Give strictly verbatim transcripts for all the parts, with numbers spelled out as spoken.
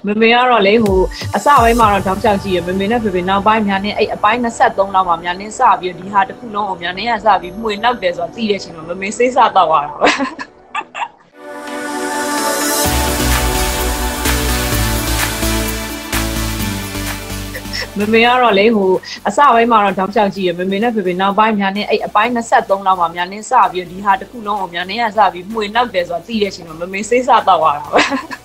မမေကတော့လေဟိုအစပိုင်းမှာတော့တောက်ချောက်ကြည့်ရမမေနဲ့ဖေဖေနောက်ပိုင်းများနေအဲ့အပိုင်းနှစ်သုံးလောက်မှာများနေစပြီးဒီဟာတစ်ခုလုံးကိုများနေရစပြီးမှွေနောက်တယ်ဆိုတော့သိတဲ့အချိန်မှာမမေစိတ်ဆတော့ရတာပဲမမေကတော့လေဟိုအစပိုင်းမှာတော့တောက်ချောက်ကြည့်ရမမေနဲ့ဖေဖေနောက်ပိုင်းများနေအဲ့အပိုင်းနှစ်သုံးလောက်မှာများနေစပြီးဒီဟာတစ်ခုလုံးကိုများနေရစပြီးမှွေနောက်တယ်ဆိုတော့သိတဲ့အချိန်မှာမမေစိတ်ဆတော့ရတာပဲ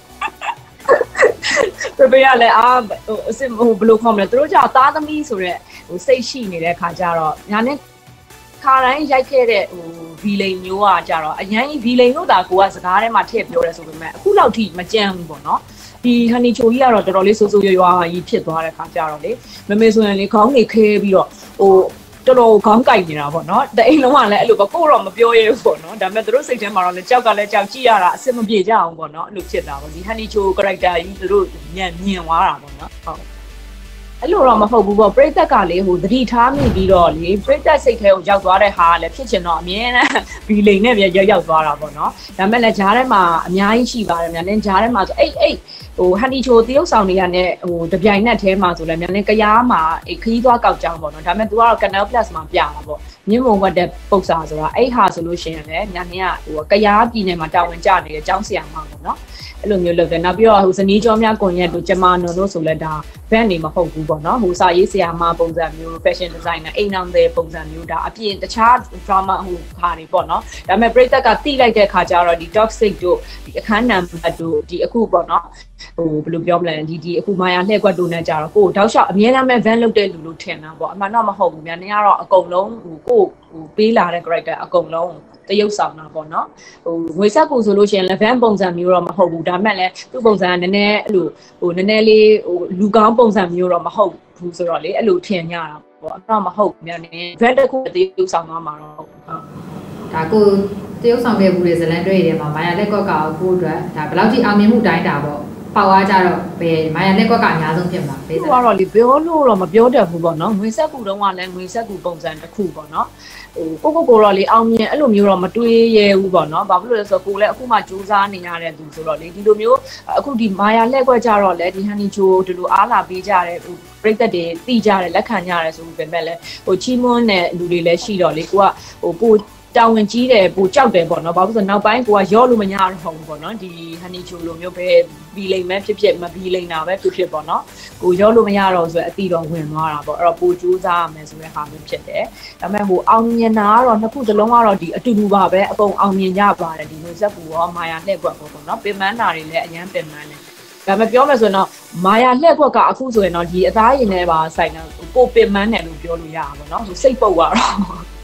ပြပြရလဲအာဟိုအစ်ဟိုဘယ်လိုခေါ်မလဲသူတို့ကြောင့်သားသမီးဆိုရက်ဟိုစိတ်ရှိနေတဲ့ခါကျတော့ညာနဲ့ခါတိုင်းရိုက်ခဲ့တဲ့ဟိုဗီလိန်မျိုးอ่ะကြတော့အရင်ဗီလိန်တို့တာကိုကစကားထဲမှာထည့်ပြောတယ်ဆိုပေမဲ့အခုလောက်ထိမကြမ်းဘူးပေါ့နော်ဒီဟန်နီချိုကြီးကတော့တော်တော်လေးစိုးစိုးရွားရွားကြီးဖြစ်သွားတဲ့ခါကျတော့လေမမေဆိုရင်လေခေါင်းနေခဲပြီးတော့ဟိုတော်တော်ခေါင်းကိုက်နေတာပေါ့နော်တအိမ်လုံးကလည်းအဲ့လိုပေါ့ကိုတော့မပြောရဲဘူးပေါ့နော်ဒါပေမဲ့သူတို့စိတ်ထဲမှာတော့လည်းကြောက်ကလည်းကြောက်ကြည့်ရတာအစ်မပြေကြအောင်ပေါ့နော်အဲ့လိုဖြစ်တာပေါ့ဒီဟန်နီချို character ကြီးသူတို့ညံ့မြင်သွားတာပေါ့နော်ဟုတ်အဲ့လိုတော့မဟုတ်ဘူးပေါ့ပရိသတ်ကလေဟိုသတိထားမိပြီးတော့လေပရိသတ်စိတ်ထဲကိုရောက်သွားတဲ့ဟာကလည်းဖြစ်ချင်တော့အမြဲတမ်းဘီလိန်နဲ့ပြရောက်ရောက်သွားတာပေါ့နော်ဒါပေမဲ့လည်းဂျားထဲမှာအများကြီးရှိပါတယ်များလည်းဂျားထဲမှာဆိုအိတ်အိတ်ဟိုဟန်နီချိုတရုတ်ဆောင်တွေကနဲ့ဟိုတပြိုင်နက်ထဲမှာဆိုလည်းများလည်းကရားမှာအေးခီးသွားကောက်ကြောင်းပေါ့နော်ဒါပေမဲ့ तू ကတော့ Canal Plus မှာပြတာပေါ့မြင့်မုံဝတ်တဲ့ပုတ်စာဆိုတာအဲ့ဟာဆိုလို့ရှိရင်လည်းများလည်းဟိုကရားပြည်နယ်မှာတာဝန်ကျနေတဲ့ကျောင်းဆရာမပေါ့နော်အဲ့လိုမျိုးလုပ်တယ်နောက်ပြီးတော့ဟိုဇနီးကျော်များကွန်ရက်တို့ကျမနော်တို့ဆိုလဲဒါဘန်နေမဟုတ်ဘူးပေါ့နော်ဟိုစာရေးဆရာမပုံစံမျိုး fashion designer အိမ်အောင်တဲ့ပုံစံမျိုးဒါအပြင်တခြား drama ဟိုခါတွေပေါ့နော်ဒါပေမဲ့ပရိသတ်ကတိလိုက်တဲ့ခါကျတော့ဒီ toxic တို့ဒီအခန်းနံပါတ်တို့ဒီအခုပေါ့နော်ဟိုဘယ်လိုပြောမလဲဒီဒီအခုမာယာလှည့်ကွက်တို့နဲ့ကြတော့ကိုတောက်လျှောက်အမြဲတမ်းပဲ van လုပ်တဲ့လူလို့ထင်တာပေါ့အမှန်တော့မဟုတ်ဘူးများနေကတော့အကုန်လုံးဟိုကိုဟိုပေးလာတဲ့ character အကုန်လုံးတရုပ်ဆောင်တာပေါ့နော်ဟိုငွေဆက်ကူဆိုလို့ရှိရင်လည်း van ပုံစံမျိုးတော့မဟုတ်ဘူးဒါပေမဲ့လည်းသူ့ပုံစံကနည်းနည်းအဲ့လိုဟိုနည်းနည်းလေးဟိုလူကောင်းပုံစံမျိုးတော့မဟုတ်ဘူးဆိုတော့လေအဲ့လိုထင်ကြတာပေါ့အဲ့တော့မဟုတ်ဘူးများနေ van တစ်ခုတရုပ်ဆောင်သွားမှာတော့ဟုတ်ဒါကိုတရုပ်ဆောင်ခဲ့ဘူးလေဇလန်တွေ့ရတယ်မှာမာယာလက်ကွက်ကကိုအတွက်ဒါဘယ်လောက်ထိအောင်မြင်မှုတိုင်းတာပေါ့ပေါက်အားကြတော့ဘယ်မာယာလက်ကွက်ကအများဆုံးဖြစ်မှာပေးစမ်းတော့လေပြောလို့တော့မပြောတတ်ဘူးပေါ့နော်ငွေဆက်ကူတုံးကလည်းငွေဆက်ကူပုံစံတစ်ခုပေါ့နော်ဟိုကိုကိုကိုတော့လေအောင်မြင်အဲ့လိုမျိုးတော့မတွေးရဲဘူးပေါ့နော်ဘာဖြစ်လို့လဲဆိုတော့ကိုလည်းအခုမှစူးစမ်းနေရတဲ့သူဆိုတော့လေဒီလိုမျိုးအခုဒီမာယာလက်ကွက်ကြတော့လေဒီဟန်နီချိုဒီလိုအားလာပေးကြတဲ့ဟိုပရိသတ်တွေတိကြတယ်လက်ခံကြတယ်ဆိုပေမဲ့လည်းဟိုချီးမွမ်းတဲ့လူတွေလည်းရှိတော့လေကိုကဟိုကိုတောင်ဝင်ကြီးတယ်ပူကြောက်တယ်ပေါ့နော်ဘာလို့ဆိုနောက်ပိုင်းကိုကရော့လို့မရတော့ဘူးပေါ့နော်ဒီဟန်နီချိုလိုမျိုးပဲဘီလိန်မဲ့ဖြစ်ဖြစ်မဘီလိန်တာပဲဖြစ်ဖြစ်ပေါ့နော်ကိုရော့လို့မရတော့ဆိုအတီတော်ဝင်သွားတာပေါ့အဲ့တော့ပူကြိုးစားရမယ်ဆိုတဲ့ဟာမျိုးဖြစ်တယ်ဒါပေမဲ့ဟိုအောင်မြင်တာကတော့နှစ်ခုစလုံးကတော့ဒီအတူတူပါပဲအကုန်အောင်မြင်ကြပါတယ်ဒီလိုဇက်ပူရောမာယာလှည့်ကွက်ပေါ့နော်ပင်မန်းတာတွေလည်းအရန်ပင်မန်းတယ်ဒါပေမဲ့ပြောမယ်ဆိုရင်တော့မာယာလှည့်ကွက်ကအခုဆိုရင်တော့ဒီအသားရည်နဲ့ပါဆိုင်တော့ပိုပင်မန်းတယ်လို့ပြောလို့ရတာပေါ့နော်ဆိုစိတ်ပုတ်သွားတော့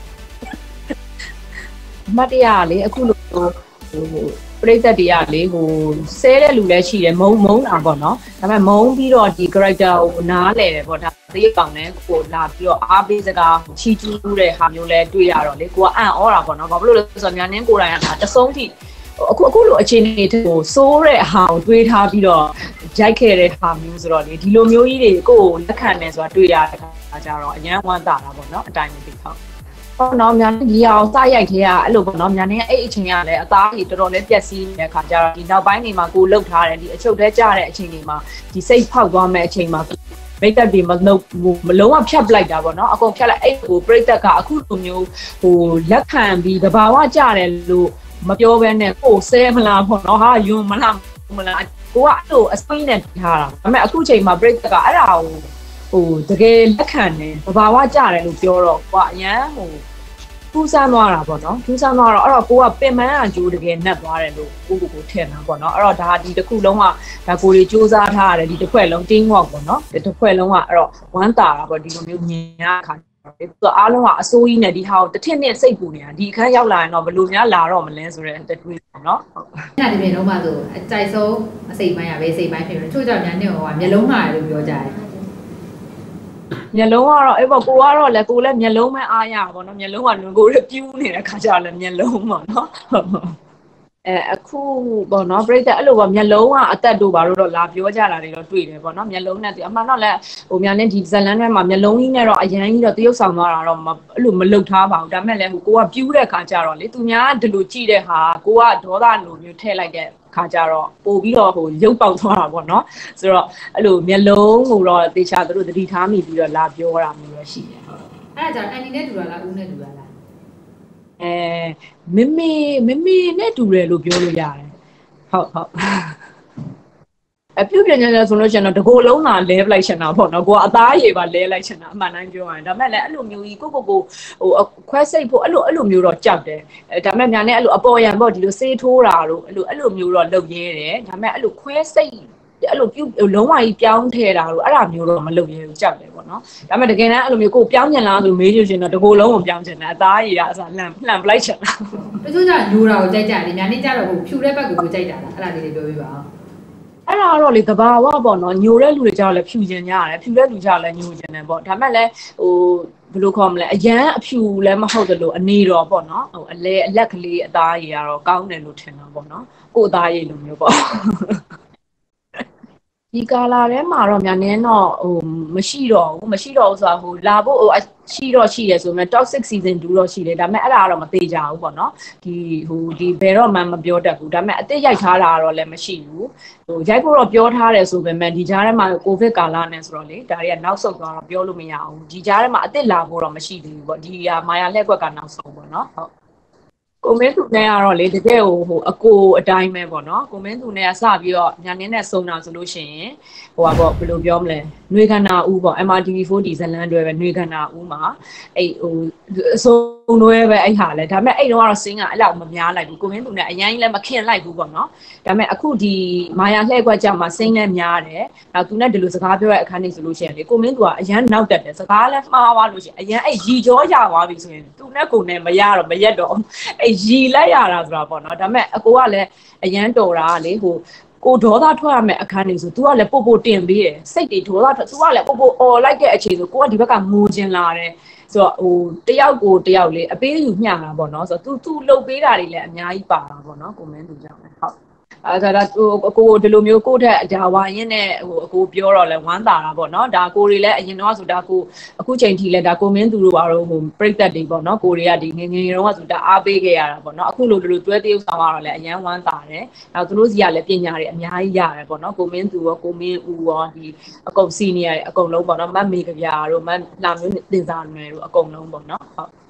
မတ်တရားလေအခုလိုဟိုပရိသတ်တွေကလေဟိုဆဲတဲ့လူလည်းရှိတယ်မုံမုံတာပေါ့နော်ဒါပေမဲ့မုံပြီးတော့ဒီ character ကိုနားလဲတယ်ပေါ့ဒါတရုပ်ကောင်နဲ့ကိုလာပြီးတော့အားပေးစကားချီကျူးတဲ့ဟာမျိုးလဲတွေ့ရတော့လေကိုကအံ့ဩတာပေါ့နော်ဘာဖြစ်လို့လဲဆိုတော့ညာနင်းကိုယ်တိုင်ကတဆုံးထိအခုအခုလိုအခြေအနေတွေကိုစိုးတဲ့အဟာကိုတွေးထားပြီးတော့ရိုက်ခဲ့တဲ့ဟာမျိုးဆိုတော့လေဒီလိုမျိုးကြီးတွေကိုယ်လက်ခံနေဆိုတာတွေ့ရတဲ့အခါကျတော့အញ្ញမ်းဝမ်းသာတာပေါ့နော်အတိုင်းမသိဟုတ်ပေါ့နော်မြန်ဒီအောင်စရိုက်သေးရအဲ့လိုပေါ့နော်မြန်နေအဲ့အချိန်ကလည်းအသားကြီးတော်တော်လေးပြက်စီးနေတဲ့ခါကျတော့ဒီနောက်ပိုင်းနေမှာကိုလှုပ်ထားတယ်ဒီအချုပ်ထဲကျတဲ့အချိန်တွေမှာဒီစိတ်ဖောက်သွားမဲ့အချိန်မှာမိတ်သက်တွေမလုံးမလုံးဝဖြတ်ပလိုက်တာပေါ့နော်အကုန်ဖြတ်လိုက်အဲ့ကိုပြိတ္တကအခုလိုမျိုးဟိုလက်ခံပြီးတဘာဝကြတယ်လို့မပြောဘဲနဲ့ကိုဆဲမလားပေါ့နော်ဟာယွန်းမလားမလားကိုကအဲ့လိုအစပိနဲ့ထားတာဒါပေမဲ့အခုချိန်မှာပြိတ္တကအဲ့ဒါကိုဟိုတကယ်လက်ခံတယ်တဘာဝကြတယ်လို့ပြောတော့ကွာအရန်ဟိုထူးဆန်းသွားတာပေါ့နော်ထူးဆန်းသွားတော့အဲ့တော့ကိုကပင်မန်းအကျိုးတကယ်နှက်သွားတယ်လို့ကိုကိုကိုထင်တာပေါ့နော်အဲ့တော့ဒါဒီတစ်ခုလုံးကဒါကိုတွေစူးစမ်းထားရတယ်ဒီတစ်ခွက်လုံး team work ပေါ့နော်ဒီတစ်ခွက်လုံးကအဲ့တော့ဝမ်းတာတာပေါ့ဒီလိုမျိုးမြင်ရခါသူအားလုံးကအစိုးကြီးနဲ့ဒီဟာကိုတစ်ထစ်နဲ့စိတ်ပူနေတာဒီအခန်းရောက်လာရင်တော့ဘယ်လိုများလာတော့မလဲဆိုတဲ့တတွေးပေါ့နော်ဟုတ်အဲ့ဒါဒီပြင်လုံးမှဆိုအကြိုက်ဆုံးအစိတ်ပိုင်းရပဲစိတ်ပိုင်းဖြစ်တယ်ချို့ကြောင့်ညာနေဟိုကမျက်လုံးမှာလို့ပြောကြတယ်မျက်လုံးကတော့အဲ့ပေါ့ကိုကတော့လည်းကိုလည်းမျက်လုံးမဲအားရပါဘောနော်မျက်လုံးကကိုလည်းပြူးနေတဲ့ခါကျတော့လည်းမျက်လုံးပေါ့နော်အဲအခုပေါ့နော်ပြိတ္တအဲ့လိုပေါ့မျက်လုံးကအသက်တို့ဘာလို့တော့လာပြောကြတာတွေတော့တွေ့တယ်ပေါ့နော်မျက်လုံးနဲ့အမှန်တော့လည်းဟိုများနဲ့ဒီဇလန်းထဲမှာမျက်လုံးကြီးနဲ့တော့အရန်ကြီးတော့တရုပ်ဆောင်သွားတာတော့အဲ့လိုမလုတ်ထားပါဘူးဒါပေမဲ့လည်းဟိုကိုကပြူးတဲ့ခါကျတော့လေသူများဒီလိုကြည့်တဲ့ဟာကိုကဒေါသလိုမျိုးထည့်လိုက်တဲ့ခါကျတော့ပို့ပြီးတော့ဟိုရုပ်ပေါက်သွားတာပေါ့နော်ဆိုတော့အဲ့လိုမျက်လုံးကိုတော့တေချာသူတို့သတိထားမိပြီးတော့လာပြောတာမျိုးတော့ရှိတယ်ဟုတ်အဲ့ဒါကြောင့်အန်နီနဲ့တူတာလားဦးနဲ့တူတာလားအဲမမေမမေနဲ့တူတယ်လို့ပြောလို့ရတယ်ဟုတ်ဟုတ်အပြုတ်ပြင်းနေတယ်ဆိုလို့ရှိရင်တော့တကိုယ်လုံးသာလဲပလိုက်ချင်တာပေါ့နော်ကိုကအသားရည်ပါလဲလိုက်ချင်တာအမှန်တိုင်းပြောရရင်ဒါပေမဲ့လည်းအဲ့လိုမျိုးကြီးကိုကိုကိုဟိုခွဲစိတ်ဖို့အဲ့လိုအဲ့လိုမျိုးတော့ကြောက်တယ်အဲဒါပေမဲ့ညာနဲ့အဲ့လိုအပေါ်ရံပေါ့ဒီလိုစေးထိုးတာတို့အဲ့လိုအဲ့လိုမျိုးတော့လုပ်ရဲတယ်ဒါပေမဲ့အဲ့လိုခွဲစိတ်အဲ့လိုပြုတ်လုံးဝကြီးပြောင်းထဲတာတို့အဲ့ဒါမျိုးတော့မလုပ်ရဲဘူးကြောက်တယ်ပေါ့နော်ဒါပေမဲ့တကယ်တမ်းအဲ့လိုမျိုးကိုပြောင်းကျင်လားဆိုမေးလို့ရှိရင်တော့တကိုယ်လုံးကိုပြောင်းကျင်တယ်အသားရည်ကအစားလှန်လှန်ပလိုက်ချင်တာတချို့ကျညိုတာကိုကြိုက်ကြတယ်ညာနေကြတော့ဟိုဖြူတဲ့ဘက်ကိုကိုကြိုက်တာလားအဲ့ဒါလေးတွေပြောပြပါအောင်အဲ့ဒါတော့လေကဘာဝပေါ့နော်ညိုတဲ့လူတွေကြောက်လဲဖြူကျင်ကြရတယ်ဖြူတဲ့လူကြောက်လဲညိုကျင်တယ်ပေါ့ဒါမှလည်းဟိုဘယ်လိုခေါ်မလဲအရန်အဖြူလည်းမဟုတ်တယ်လို့အနေတော့ပေါ့နော်ဟိုအလဲအလက်ကလေးအသားရည်ကတော့ကောင်းတယ်လို့ထင်တာပေါ့နော်ကိုယ်သားရည်လိုမျိုးပေါ့ဒီကာလာထဲမှာတော့များနင်းတော့ဟိုမရှိတော့ဘူးမရှိတော့ဘူးဆိုတာဟိုလာဖို့ဟိုရှိတော့ရှိတယ်ဆိုပေမဲ့ toxic season twoတော့ရှိတယ်ဒါပေမဲ့အဲ့ဒါကတော့မသေးကြဘူးပေါ့နော်ဒီဟိုဒီဘယ်တော့မှမပြောတတ်ဘူးဒါပေမဲ့အစ်စ်ရိုက်ထားတာတော့လည်းမရှိဘူးဟိုရိုက်ဖို့တော့ပြောထားတယ်ဆိုပေမဲ့ဒီကြားထဲမှာကိုဗစ်ကာလနဲ့ဆိုတော့လေဒါတွေကနောက်ဆုတ်သွားတော့ပြောလို့မရအောင်ဒီကြားထဲမှာအစ်စ်လာဖို့တော့မရှိသေးဘူးပေါ့ဒီဟာမာယာလက်ကွက်ကနောက်ဆုံးပေါ့နော်ဟုတ်ကိုမင်းသူနဲ့ကတော့လေတကယ်ဟိုဟိုအကိုအတိုင်းပဲပေါ့နော်ကိုမင်းသူနဲ့ကစပြီးတော့ညာနင်းနဲ့စုံတာဆိုလို့ရှိရင်ဟိုပါပေါ့ဘယ်လိုပြောမလဲနှွေခန္ဓာဦးပေါ့ M R T V four ဒီဇလန်းတွဲပဲနှွေခန္ဓာဦးမှာအဲ့ဟိုအစုံတွဲပဲအဲ့ဟာလဲဒါပေမဲ့အဲ့တော့ကတော့စင်းကအဲ့လောက်မများလိုက်ဘူးကိုမင်းသူနဲ့အရင်ကြီးလည်းမခင်လိုက်ဘူးပေါ့နော်ဒါပေမဲ့အခုဒီမာယာလှည့်ကွက်ကြမှာစင်းလည်းများတယ်နောက်သူနဲ့ဒီလိုစကားပြောတဲ့အခန်းလေးဆိုလို့ရှိရင်လေကိုမင်းသူကအရန်နောက်တက်တယ်စကားလည်းမှားသွားလို့ရှိရင်အရန်အဲ့ရီကြောရသွားပြီဆိုရင်သူနဲ့ကိုနဲ့မရတော့မရက်တော့အဲ့ရီလိုက်ရတာဆိုတာပေါ့နော်ဒါပေမဲ့အကိုကလည်းအရန်တော်တာလေဟိုကိုဒေါသထွက်ရမယ့်အခန်းနေဆို तू ကလည်းပို့ပို့တင်ပေးတယ်စိတ်တွေဒေါသထွက် तू ကလည်းပို့ပို့អော်လိုက်တဲ့အချိန်ဆိုကိုကဒီဘက်ကငိုကျင်လာတယ်ဆိုတော့ဟိုတယောက်ကိုတယောက်လေအပေးယူမျှတာပေါ့နော်ဆိုတော့ तू तू လှုပ်ပေးတာတွေလည်းအများကြီးပါတာပေါ့နော်ကိုမင်းသူကြောင့်လည်းဟုတ်အဲဒါဟိုအကိုဒီလိုမျိုးကိုယ့်ထက်ဒါဝါရင်နဲ့ဟိုအကိုပြောတော့လဲဝမ်းသာတာပေါ့နော်ဒါကိုတွေလည်းအရင်တော့ဆိုဒါကိုအခုချိန်ထိလဲဒါကိုမင်းသူတို့ပါတော့ဟိုပြိသက်တွေပေါ့နော်ကိုတွေကဒီငငယ်တုန်းကဆိုဒါအားပေးခဲ့ရတာပေါ့နော်အခုလိုလိုတွဲတရုပ်ဆောင်ရတော့လဲအရန်ဝမ်းသာတယ်နောက်သူတို့စီကလည်းပညာတွေအများကြီးရတယ်ပေါ့နော်ကိုမင်းသူရောကိုမင်းဦးရောဒီအကုန်စီနီယာတွေအကုန်လုံးပေါ့နော်မတ်မေကဗျာတို့မတ်လာမျိုးတင်စားနယ်တို့အကုန်လုံးပေါ့နော်ဟုတ်